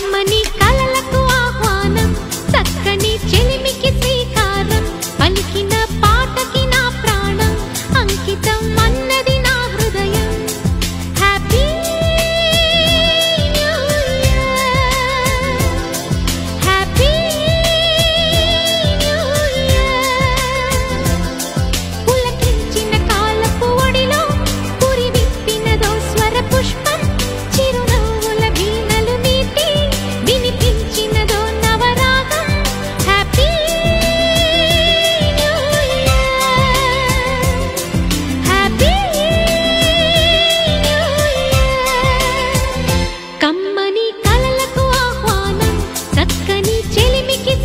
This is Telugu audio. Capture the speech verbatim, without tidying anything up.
కమ్మని కలలకు ఆహ్వానం చక్కని చెలిమికి శ్రీకారం పలికిన పాటకి నా ప్రాణం అంకితం అన్నది నా హృదయం happy new year happy new year పులకించిన కాలపు ఒడిలో పురి విప్పినదో స్వర పుష్పం చిరునవ్వుల వీణలు మీటి వినిపించినదో నవరాగం happy new year happy new year కమ్మని కలలకు ఆహ్వానం చక్కని చెలిమికి